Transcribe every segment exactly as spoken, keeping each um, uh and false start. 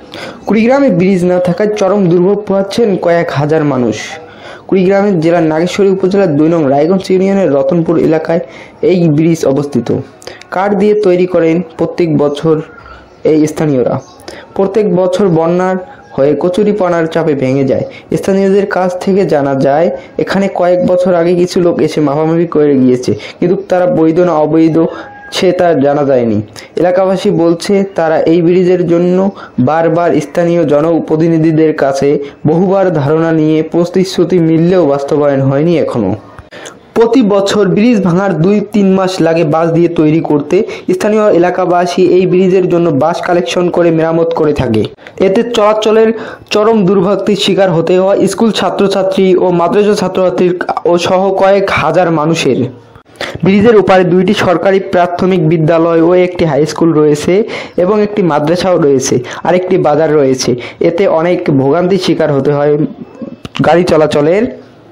কুড়িগ্রামে bridge না থাকায় চরম দুর্ভোগ পোহাচ্ছেন কয়েক হাজার মানুষ। কুড়িগ্রামের জেলার নাগেশ্বরী উপজেলার দুই নং রায়গঞ্জ ইউনিয়নের রতনপুর এলাকায় এই ব্রিজ অবস্থিত। কাঠ দিয়ে তৈরি করেন প্রত্যেক বছর এই স্থানীয়রা। প্রত্যেক বছর বন্যার হয়ে কচুরিপানার চাপে ভেঙে যায়। স্থানীয়দের কাছ থেকে জানা যায়, এখানে কয়েক বছর আগে কিছু লোক এসে মাপামাপি করে গিয়েছে, কিন্তু তারা বৈধ না অবৈধ সে তা জানা যায়নি। এলাকাবাসী বলছে, তারা এই ব্রিজের জন্য বারবার স্থানীয় জনপ্রতিনিধিদের কাছে বহুবার ধারণা নিয়ে প্রতিশ্রুতি মিললেও বাস্তবায়ন হয়নি এখনো। প্রতি বছর ব্রিজ ভাঙার দুই তিন মাস লাগে বাঁশ দিয়ে তৈরি করতে। স্থানীয় এলাকাবাসী এই ব্রিজের জন্য বাঁশ কালেকশন করে মেরামত করে থাকে। এতে চলাচলের চরম দুর্ভোগের শিকার হতে হয় স্কুল ছাত্রছাত্রী ও মাদ্রাসা ছাত্রছাত্রীর ও সহ কয়েক হাজার মানুষের। ব্রিজের ওপারে দুইটি সরকারি প্রাথমিক বিদ্যালয় ও একটি হাই স্কুল রয়েছে এবং একটি মাদ্রাসাও রয়েছে, আর একটি বাজার রয়েছে। এতে অনেক ভোগান্তির শিকার হতে হয় গাড়ি চলাচলের।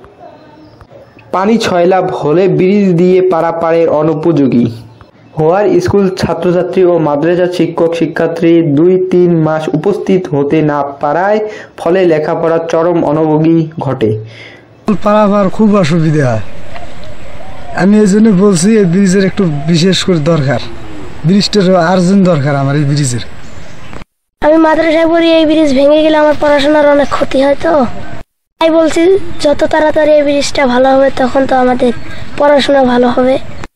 পানি ছয়লাভ হলে ব্রিজ দিয়ে পারাপারের অনুপযোগী হওয়ার স্কুল ছাত্রছাত্রী ও মাদ্রাসা শিক্ষক শিক্ষার্থী দুই তিন মাস উপস্থিত হতে না পারায় ফলে লেখাপড়ার চরম অনভোগী ঘটে। পারাপার খুব অসুবিধা হয়। আমি এই জন্য বলছি, এই ব্রিজের একটু বিশেষ করে দরকার, ব্রিজটার আর্জেন্ট দরকার আমার এই ব্রিজের। আমি মাদ্রাসায় পড়ি, এই ব্রিজ ভেঙে গেলে আমার পড়াশোনার অনেক ক্ষতি হয়, তো তাই বলছি যত তাড়াতাড়ি এই ব্রিজটা ভালো হবে তখন তো আমাদের পড়াশোনা ভালো হবে।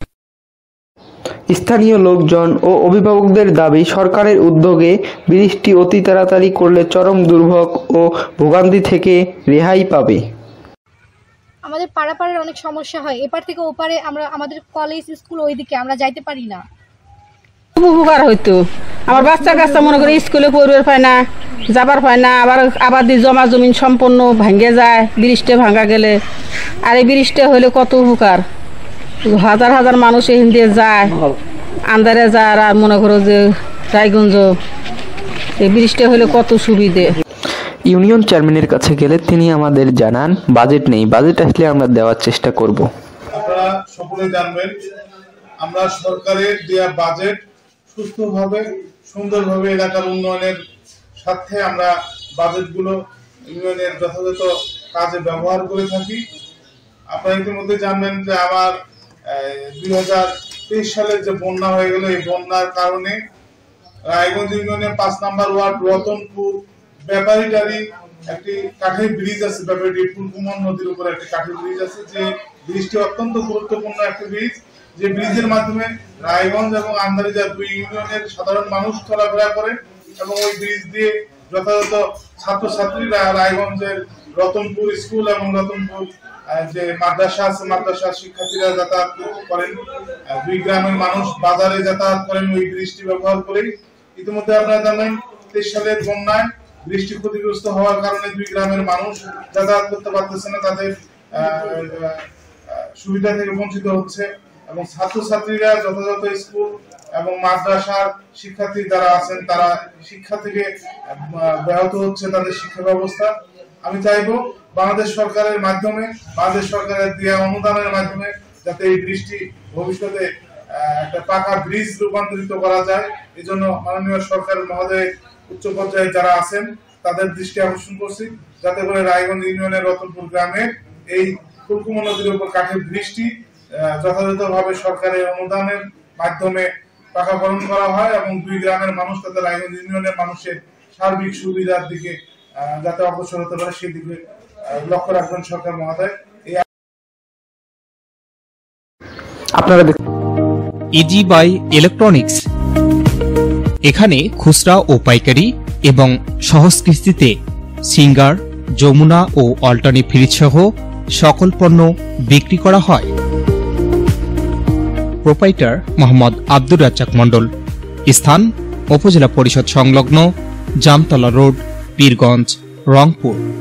স্থানীয় লোকজন ও অভিভাবকদের দাবি, সরকারের উদ্যোগে ব্রিজটি অতি তাড়াতাড়ি করলে চরম দুর্ভোগ ও ভোগান্তি থেকে রেহাই পাবে। আমাদের পারাপারের অনেক সমস্যা হয়, এপার থেকে ওপারে আমরা আমাদের কলেজ স্কুল ওইদিকে আমরা যাইতে পারি না। খুব উপকার হইতো, আমার বাচ্চা কাচ্চা মনে করে স্কুলে পড়বে পায় না, যাবার পায় না, আবার আবাদি জমা জমিন সম্পূর্ণ ভাঙ্গে যায় ব্রিজটা ভাঙা গেলে। আর এই ব্রিজটা হলে কত উপকার, হাজার হাজার মানুষ এখান দিয়ে যায়, আন্দারে যায়, আর মনে করো যে রায়গঞ্জ এই ব্রিজটা হলে কত সুবিধে। ইউনিয়ন চেয়ারম্যানের কাছে গেলে তিনি আমাদের জানান, বাজেট নেই, বাজেট আসলে আমরা দেওয়ার চেষ্টা করব। আপনারা সকলে জানবেন, আমরা সরকারের দেয়া বাজেট সুস্থভাবে সুন্দরভাবে এলাকার উন্নয়নের সাথে আমরা বাজেটগুলো ইউনিয়নের যথাযথ কাজে ব্যবহার করে থাকি। আপনারা ইতিমধ্যে জানবেন যে আমার দুই হাজার তেইশ সালের যে বন্যা হয়ে গেল, এই বন্যার কারণে রায়গঞ্জ ইউনিয়নের পাঁচ নাম্বার ওয়ার্ড রতনপুর ব্যাপারীটারি একটি কাঠের ব্রিজ আছে, ব্যাপারীটি ফুলকুমন নদীর উপর একটি কাঠের ব্রিজ আছে, যে ব্রিজটি অত্যন্ত গুরুত্বপূর্ণ একটি ব্রিজ। যে ব্রিজের মাধ্যমে রায়গঞ্জ এবং আন্দারিজা দুই ইউনিয়নের সাধারণ মানুষ চলাফেরা করে এবং ওই ব্রিজ দিয়ে যথাযথ ছাত্রছাত্রীরা রায়গঞ্জের রতনপুর স্কুল এবং রতনপুর যে মাদ্রাসা আছে, মাদ্রাসার শিক্ষার্থীরা যাতায়াত করেন। দুই গ্রামের মানুষ বাজারে যাতায়াত করেন ওই ব্রিজটি ব্যবহার করে। ইতিমধ্যে আপনারা জানেন, তেইশ সালের বন্যায় বৃষ্টি ক্ষতিগ্রস্ত হওয়ার কারণে দুই গ্রামের মানুষ যাতায়াত করতে পারতেছে না, তাদের সুবিধা থেকে বঞ্চিত হচ্ছে এবং ছাত্রছাত্রীরা যথাযথ স্কুল এবং মাদ্রাসার শিক্ষার্থী যারা আছেন তারা শিক্ষা থেকে ব্যাহত হচ্ছে তাদের শিক্ষা ব্যবস্থা। আমি চাইবো বাংলাদেশ সরকারের মাধ্যমে, বাংলাদেশ সরকারের দেওয়া অনুদানের মাধ্যমে যাতে এই ব্রিজটি ভবিষ্যতে একটা পাকা ব্রিজ রূপান্তরিত করা যায়। এই জন্য মাননীয় সরকার মহোদয় উচ্চ পর্যায়ে যারা আছেন তাদের দৃষ্টি আকর্ষণ করছি, যাতে করে রায়গঞ্জ ইউনিয়নের রতনপুর গ্রামে এই ফুলকুমন নদীর উপর কাঠের ব্রিজটি যথাযথভাবে সরকারের অনুদানের মাধ্যমে পাকাকরণ করা হয় এবং দুই গ্রামের মানুষ তাতে রায়গঞ্জ ইউনিয়নের মানুষের সার্বিক সুবিধার দিকে যাতে অগ্রসর হতে পারে সেই দিকে লক্ষ্য রাখবেন সরকার মহোদয়। আপনারা ইজি বাই ইলেকট্রনিক্স, এখানে খুচরা ও পাইকারি এবং সহজ কিস্তিতে সিঙ্গার, যমুনা ও অল্টারনেটিভ ফ্রিজ সহ সকল পণ্য বিক্রি করা হয়। প্রোপাইটার মোহাম্মদ আব্দুর রাজ্জাক মণ্ডল। স্থান উপজেলা পরিষদ সংলগ্ন জামতলা রোড, পীরগঞ্জ, রংপুর।